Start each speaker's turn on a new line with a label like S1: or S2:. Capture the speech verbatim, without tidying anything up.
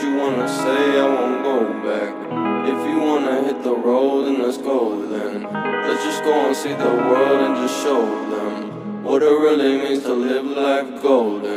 S1: you wanna say, I won't go back. If you wanna hit the road, then let's go then. Let's just go and see the world and just show them what it really means to live life golden.